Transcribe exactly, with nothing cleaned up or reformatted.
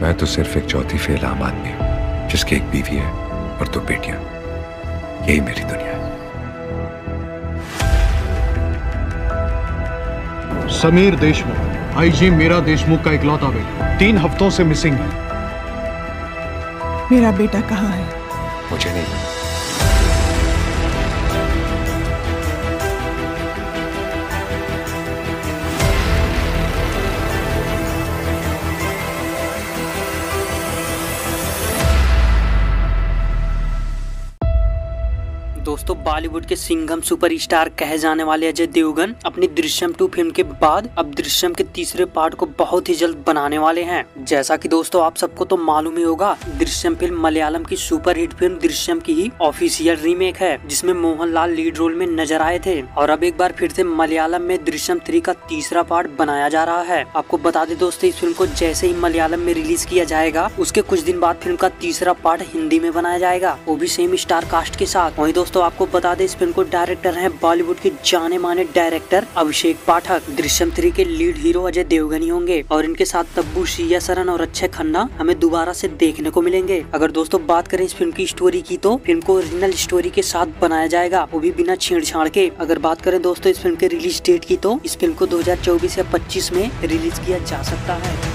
मैं तो सिर्फ एक चौथी फेल आम आदमी हूं जिसकी एक बीवी है और दो बेटियां। यही मेरी दुनिया है। समीर देशमुख, आईजी मीरा देशमुख का इकलौता बेटा, तीन हफ्तों से मिसिंग है। मेरा बेटा कहाँ है? मुझे नहीं। दोस्तों, बॉलीवुड के सिंघम सुपरस्टार कहे जाने वाले अजय देवगन अपनी दृश्यम टू फिल्म के बाद अब दृश्यम के तीसरे पार्ट को बहुत ही जल्द बनाने वाले हैं। जैसा कि दोस्तों आप सबको तो मालूम ही होगा, दृश्यम फिल्म मलयालम की सुपरहिट फिल्म दृश्यम की ही ऑफिशियल रीमेक है, जिसमें मोहनलाल लीड रोल में नजर आए थे। और अब एक बार फिर से मलयालम में दृश्यम थ्री का तीसरा पार्ट बनाया जा रहा है। आपको बता दें दोस्तों, इस फिल्म को जैसे ही मलयालम में रिलीज किया जाएगा, उसके कुछ दिन बाद फिल्म का तीसरा पार्ट हिंदी में बनाया जाएगा, वो भी सेम स्टार कास्ट के साथ। वहीं दोस्तों आपको बता दें, इस फिल्म को डायरेक्टर हैं बॉलीवुड के जाने माने डायरेक्टर अभिषेक पाठक। दृश्यम थ्री के लीड हीरो अजय देवगन ही होंगे और इनके साथ तब्बू, श्रिया सरन और अक्षय खन्ना हमें दोबारा से देखने को मिलेंगे। अगर दोस्तों बात करें इस फिल्म की स्टोरी की, तो फिल्म को ओरिजिनल स्टोरी के साथ बनाया जाएगा, वो भी बिना छेड़छाड़ के। अगर बात करें दोस्तों इस फिल्म के रिलीज डेट की, तो इस फिल्म को दो हजार चौबीस या पच्चीस में रिलीज किया जा सकता है।